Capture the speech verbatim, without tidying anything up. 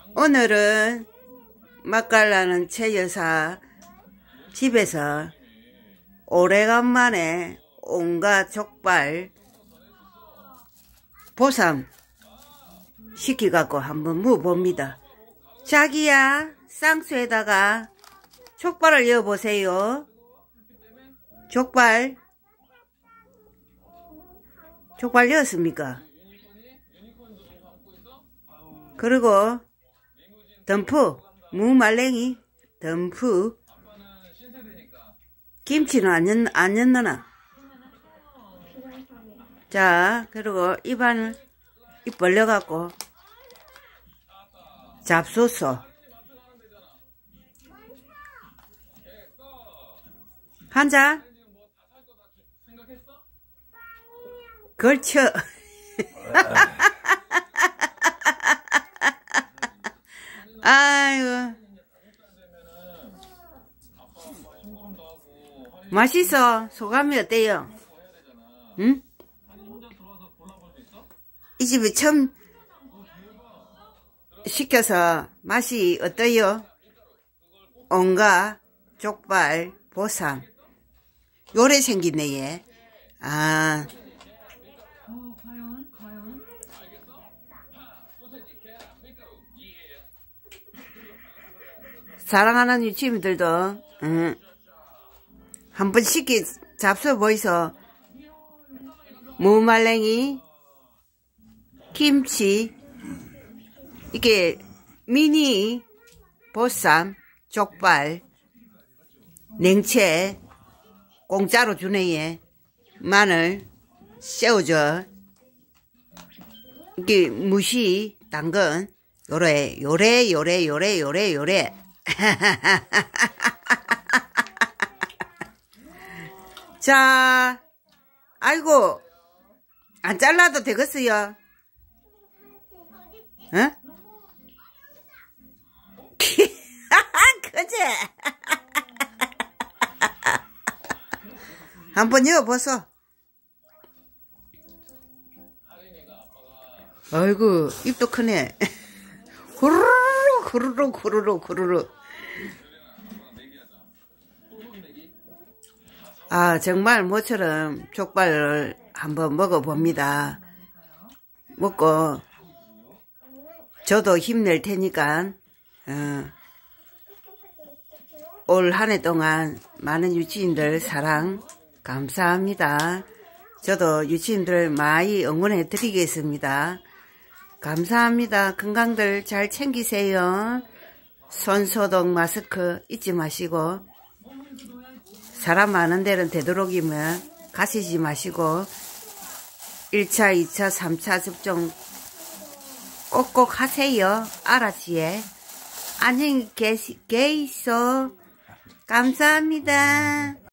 오늘은 맛깔나는 최 여사 집에서 오래간만에 온갖 족발 보쌈 시켜갖고 한번 먹어봅니다. 자기야, 쌍수에다가 족발을 넣어보세요. 족발 족발 넣었습니까? 그리고 덤프, 무말랭이, 덤프, 김치는 안, 연, 안 넣나? 자, 그리고 입안을 입 벌려갖고 잡소서 한 잔 걸쳐. 아이고, 맛있어. 소감이 어때요? 응? 이 집에 처음 시켜서 맛이 어때요? 온갖 족발 보쌈 요래 생기네 얘. 아, 어, 과연, 과연. 사랑하는 유치민들도 응, 한번 시키 잡숴 보이소. 무말랭이, 김치, 이게 미니 보쌈, 족발, 냉채 공짜로 주네 얘. 마늘, 새우젓, 이게 무시, 당근, 요래 요래 요래 요래 요래 요래. 자, 아이고, 안 잘라도 되겠어요. 어? 그제? 한번 넣어보소. 아이고, 입도 크네. 후루룩, 후루룩, 후루룩, 후루룩. 아, 정말 모처럼 족발을 한번 먹어봅니다. 먹고, 저도 힘낼 테니까, 어, 올 한 해 동안 많은 유치인들 사랑 감사합니다. 저도 유치인들 많이 응원해 드리겠습니다. 감사합니다. 건강들 잘 챙기세요. 손소독 마스크 잊지 마시고, 사람 많은 데는 되도록이면 가시지 마시고, 일 차, 이 차, 삼 차 접종 꼭꼭 하세요. 알았지? 안녕히 계시, 계이소. 감사합니다.